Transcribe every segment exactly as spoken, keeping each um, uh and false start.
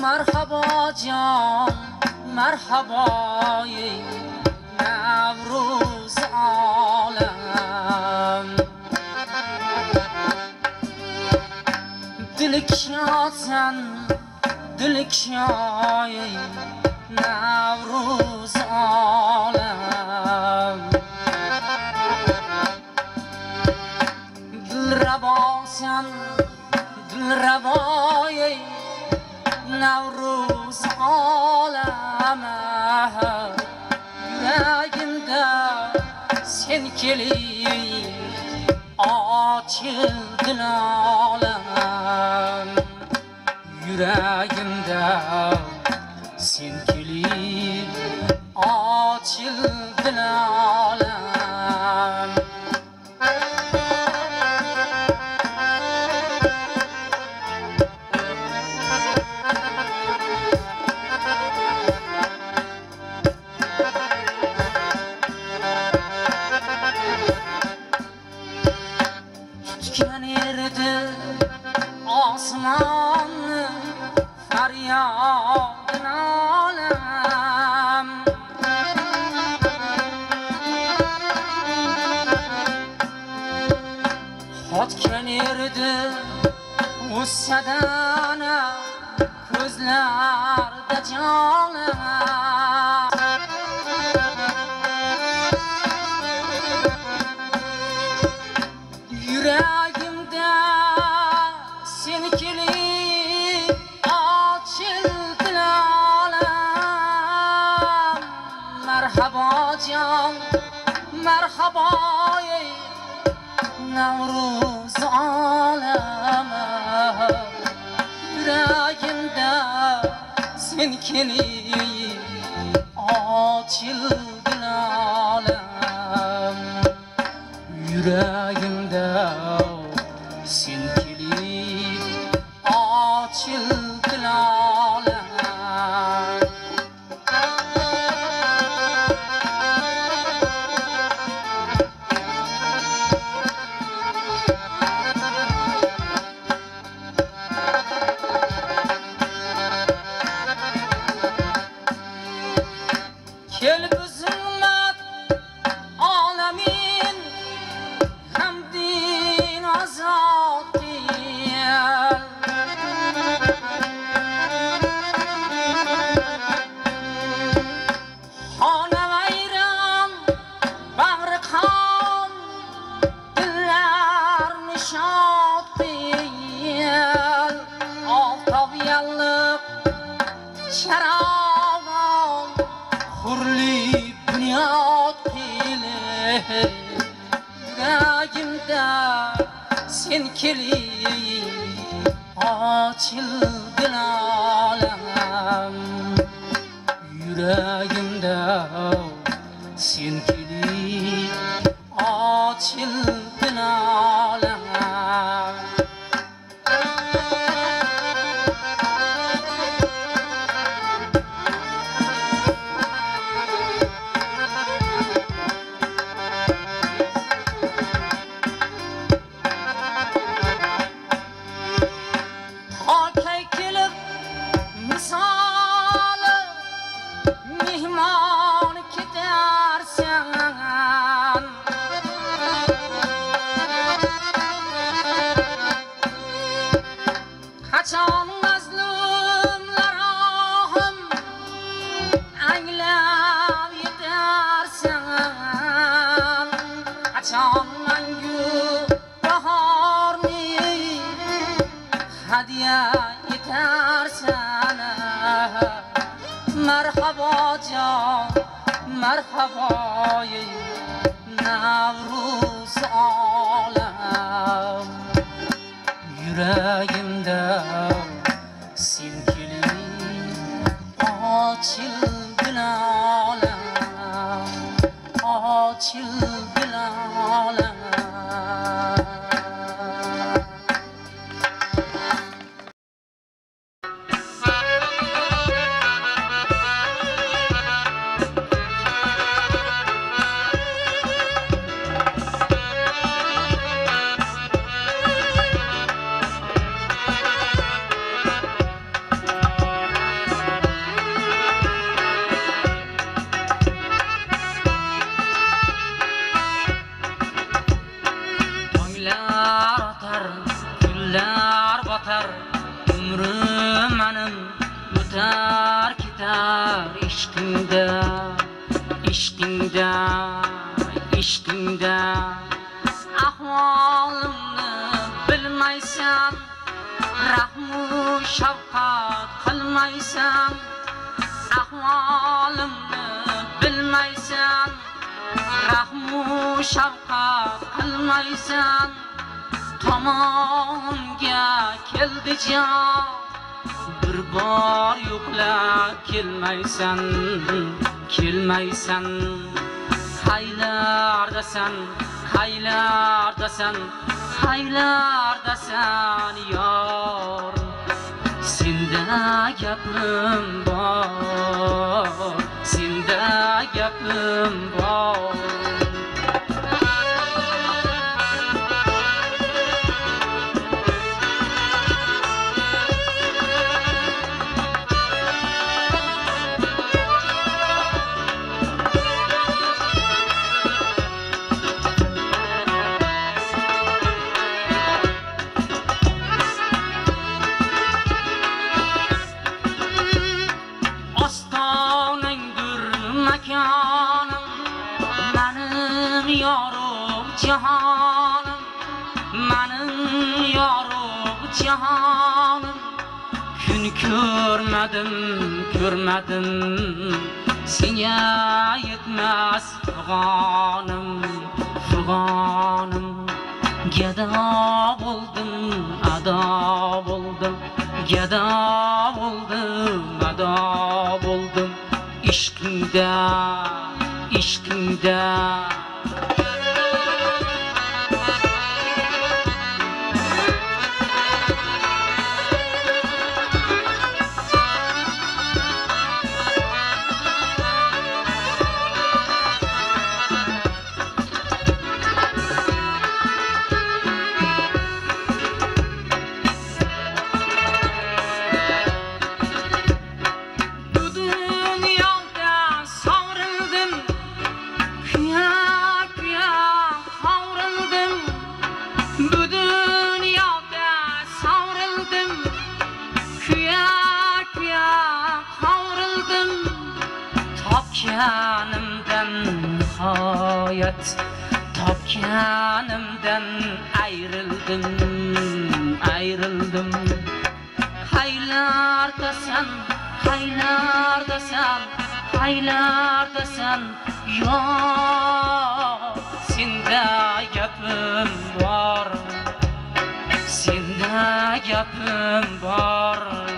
مرحبا جان مرحبا نوروز عالم دلکشاتن دلکشای نوروز عالم دل رواسن دل روای نوروز عالمه yüreğimde sen kelip açıldın alem yüreğimde sen kelip açıldın alem Osmanlı feryadın alem Hotken erdi ussadana Gözlerde canım Yüreğimde sen kelip açıldın alem Merhaba can merhaba ey Nevruz aleme Yüreğimde sen kelip açıldın alem Yüreğimde sen kelip açıldın alem Kel zulmet alemin hamdin azat diyel Hane veyran bağrı kan diller nişat diyel Altab yallık şeraban hurli bünyat ile Yüreğimde sen kelip açıldın alem Yüreğimde sen kelip açıldın alem mihman gidersen Kaçan mazlumlar ahım Anglab gidersen Kaçan mangu baharni hadiye gidersen Merhaba can merhaba Nevruz alem Yüreğimde sen kelip açıldın alem Açıldın alem ketar umrim menim o'tar ketar ishqingda ishqingda ishqingda ahvolimni bilmaysan rahmu shafqat qilmaysan ahvolimni bilmaysan rahmu shafqat qilmaysan tomonga keldi jon bir bor yo'qlab kelmaysan kelmaysan qaylardasan qaylardasan qaylardasan yor senda gapim bor senda gapim bor Cihanım, menim yorug cihanım Gün görmedim, görmedim Sene yetmez fırganım, fırganım Geda buldum, ada buldum Geda buldum, ada buldum İşkinde, işkinde Topganimdan hayat Topganimdan ayrıldım ayrıldım Haylardasan haylardasan haylardasan Yok senda gapim bor senda gapim bor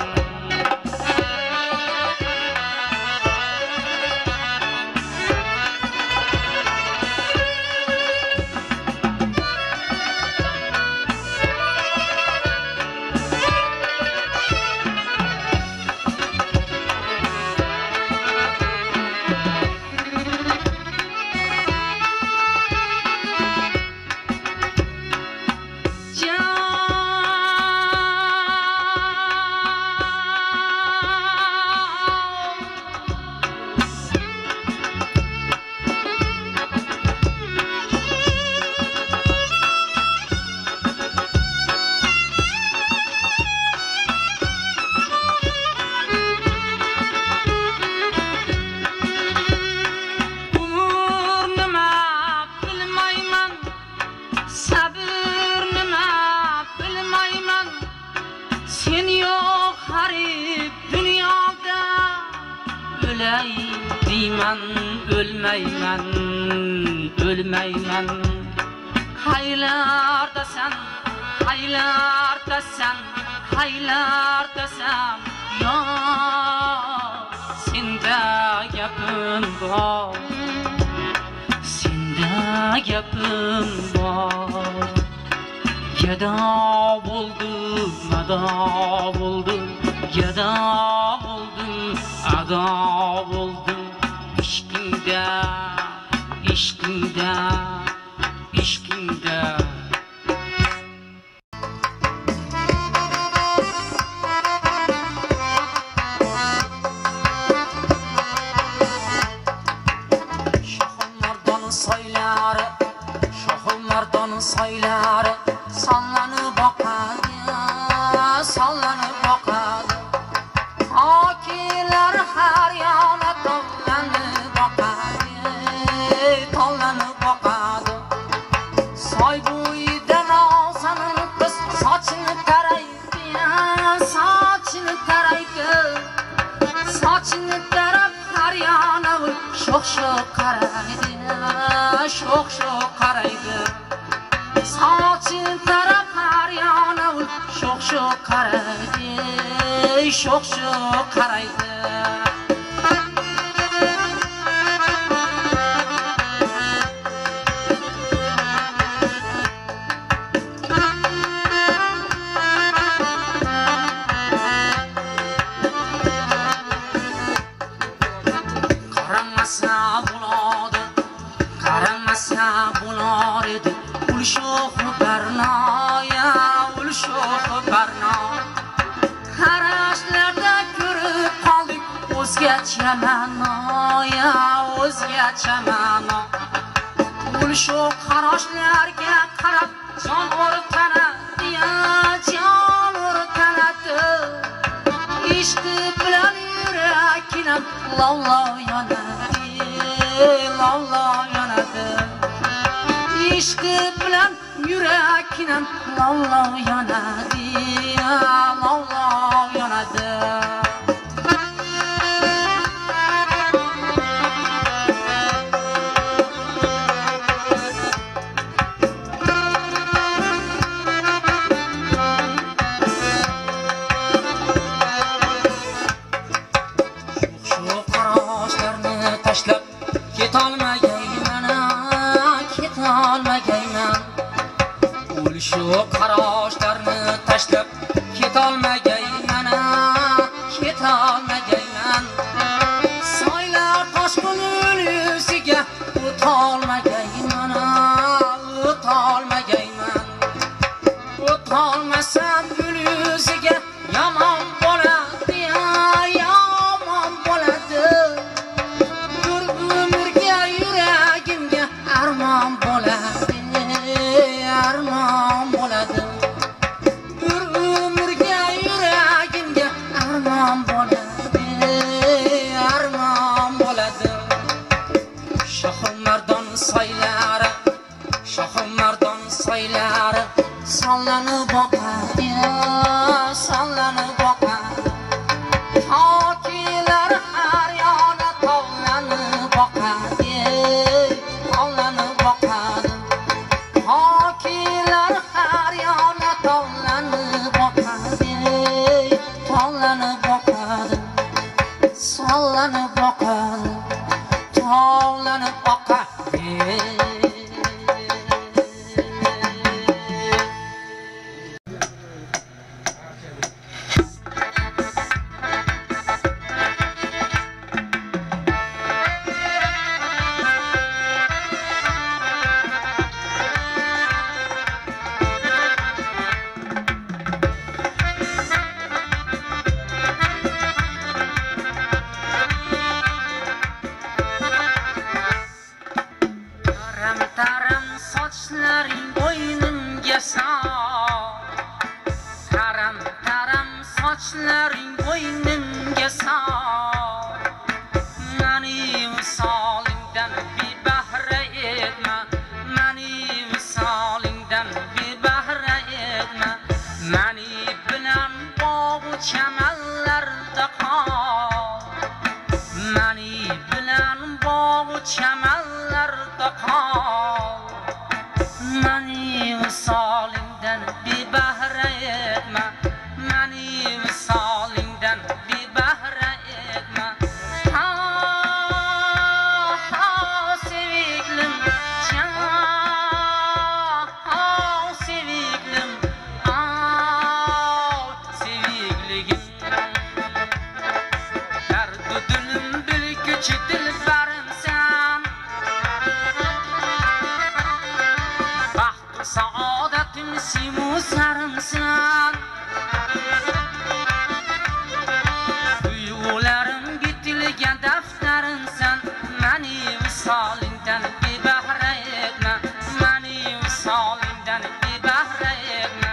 Öleyman, ölmeymen, ölmeymen Haylardasan, haylardasan, haylardasan Ya senda gapim bor Senda gapim bor Geda buldum, ada buldum Geda buldum, ada buldum İşkinde, işkinde, işkinde Şahımlardan sayları, şahımlardan sayları Sallanıp bakar sochini taraydi sochini tarab Haryona sho'x sho'x qaraydi sho'x sho'x qaraydi sochini tarab Haryona sho'x sho'x qaraydi sho'x sho'x qaraydi Chamanoya o'zgacha ma'no ul shu qarashlarga qarab jon o'rtanadi jon o'rtanadi ishqi bilan yuraginam lavlo yonadi lavlo yonadi ishqi bilan yuraginam lavlo yonadi lavlo yonadi shu qarashlarni tashlab ketolmagayman ketolmagayman soylar toshqin yuziga o'tolmagayman o'tolmagayman o'tolmasam yuziga yomon bo'ladi yomon bo'ladi bir umrga yuragimga armon bo'ladi armon bo'ladi bir umrga yuragimga armon bo'ladi armon bo'ladi shohim mardon soylari shohim mardon soylari sonlanib boqadi sonlanib boqadi tokilar Haryona tovlanib boqadi tovlanib boqadi Tokilar Haryona tovlanib boqadi tovlanib boqadi sollanib boqadi tovlanib boqadi sochlaring bo'ynimga sol mani misolingdan bebahra etma mani misolingdan bebahra etma mani bilan bog'u chamanlarda qol mani bilan bog'u chamanlarda qol mani misolingdan bebahra etma mani misolingdan bebahra etma ha ha sevgilim jan ha sevgilim ah sevgiligim dardu dilim bilguchi dilbarimsan baxtu saodatim simu sarimsan Duygularım bitilgan daftarimsan mani misolingdan bebahra etma mani misolingdan bebahra etma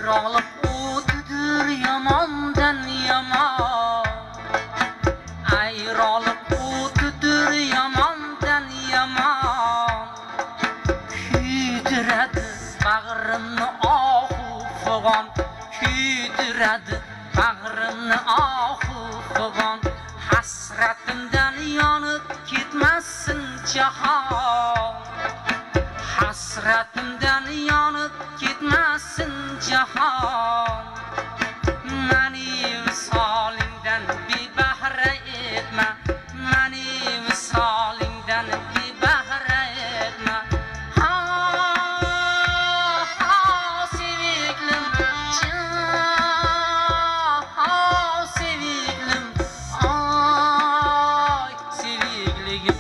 ayrılık o'tidir yomondan yomon ayrılık o'tidir yomondan yomon kuydiradi bag'rimni ohu fig'on kuydiradi bag'rimni ohu fig'on hasratimdan yonib ketmasin jahon hasratimdan yonib ketmasin jahon mani visolingdan bebahra etma mani visolingdan bebahra etma ha ha sevgilim ha sevgilim ay sevgilim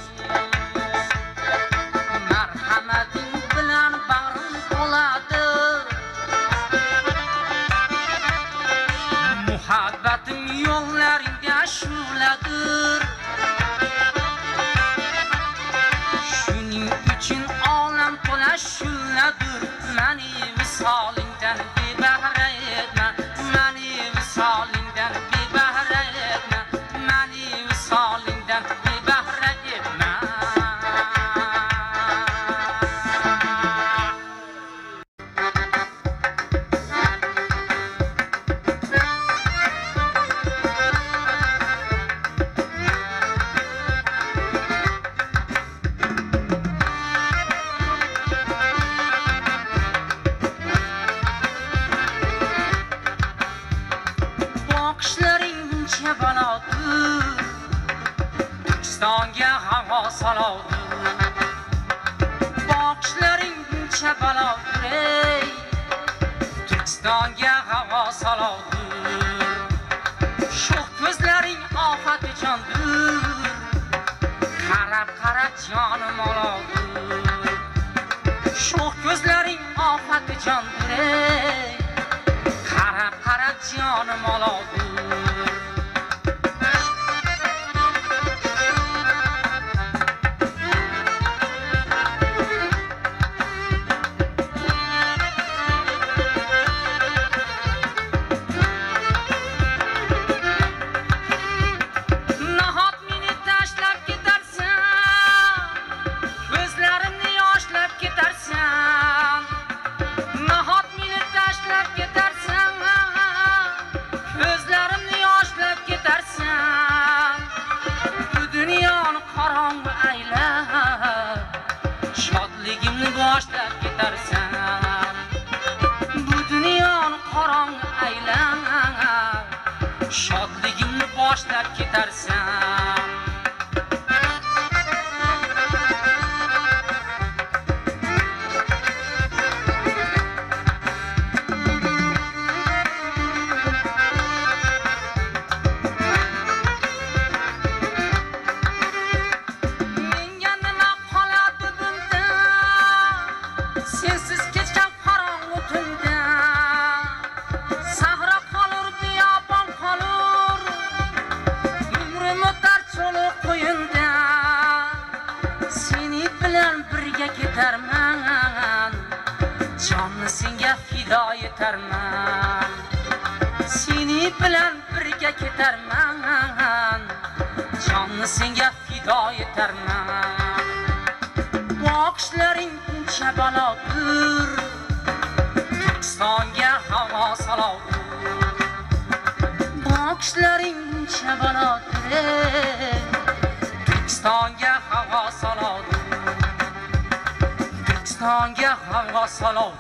marhamating bilan bag'rim to'ladi muhabbatim yo'llaringga shuladir shuning uchun olam to'la shulladir mani visolingdan bebahra etma mani visolingdan bebahra etma mani visolingdan bebahra etma Turkistonga havo salodir boqishlaring buncha balodir ey Turkistonga havo salodir sho'x ko'zlaring ofati jondir qarab qarab jonim olodir sho'x ko'zlaring ofati jondir ey qarab qarab jonim olodir boshlab ketarsan bu dunyoni qorong'i aylan shodligimni boshlab ketarsan ketarman jonni senga fido etarman seni bilan birga ketarman jonni senga fido etarman boqishlaring buncha balodir Turkistonga havo salodir boqishlaring buncha balodir Turkistonga havo salodir Turkistonga havo salodir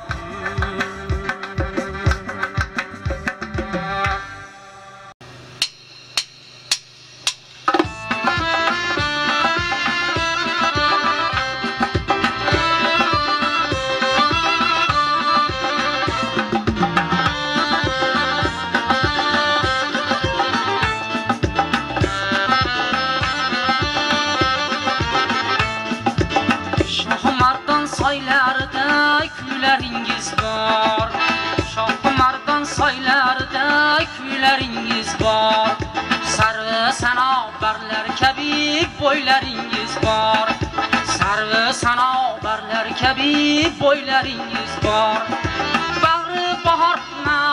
soylarida kuylaringiz bor Shohimardon soylarida kuylaringiz bor sarvi sanobarlar kabi bo'ylaringiz bor sarvi sanobarlar kabi bo'ylaringiz bor bag'ri bahor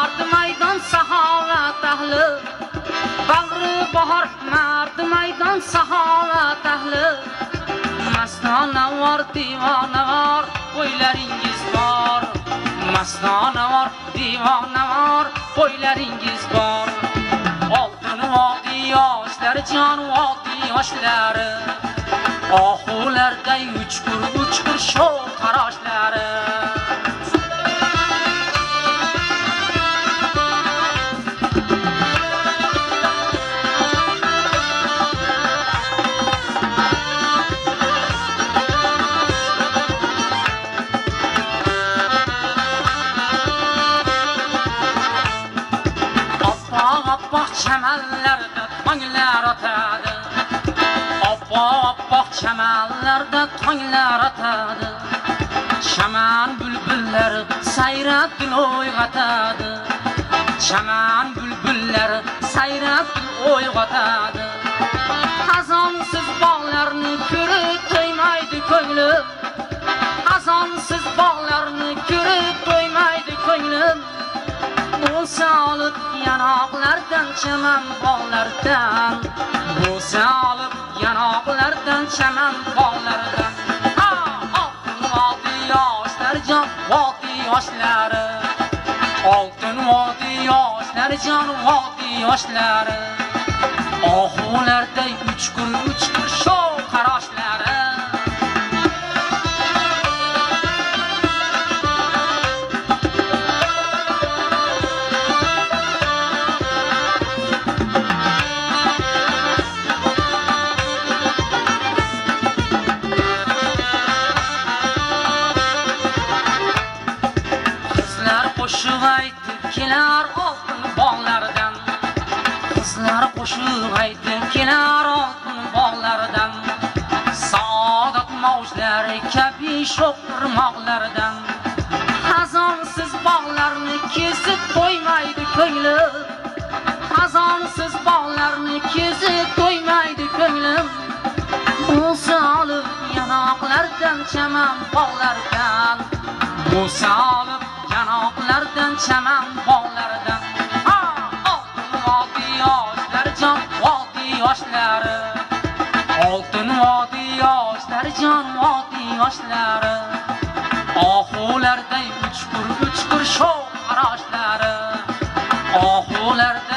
ahli, bag'ri bahor mard maydon saxovat ahli. Mastona var, divona var, qo'ylaringiz bor. Mastona var, divona var, qo'ylaringiz bor. Oltin vodiy yoshlari, jon vodiy yoshlari, ohularday uchqur uchqur sho'x qaroshlari. Chamanlarda tonglar otadi, oppoq chamanlarda tonglar otadi. Chaman bulbullari sayrab dil o'yg'otadi, chaman bulbullari sayrab dil o'yg'otadi. Xazonsiz bog'larni ko'rib to'ymaydi ko'nglim, xazonsiz bog'larni ko'rib to'ymaydi ko'nglim. Bo'lsa olib yanoqlardan chaman bog'lardan, bo'lsa olib yanoqlardan chaman bog'lardan. Ha, oltin vodiy yoshlari, jon vodiy yoshlari, oltin vodiy yoshlari, jon vodiy yoshlari, ohularday uchqur uchqur sho'x qaroshlari. Qo'shiq aytib kelar oltin bog'lardan, qizlar qo'shiq aytib kelar oltin bog'lardan. Saodat mavjlari kabi sho'x irmoqlardan. Xazonsiz bog'larni kezib to'ymaydi ko'nglim, xazonsiz bog'larni kezib to'ymaydi ko'nglim. Bo'lsa olib yanoqlardan chaman bog'lardan, bo'lsa olib yanoqlardan chaman bog'lardan. Ha, oltin vodiy yoshlari, jon vodiy yoshlari, oltin vodiy yoshlari, jon vodiy yoshlari, ohularday uchqur uchqur sho'x qaroshlari, ohularday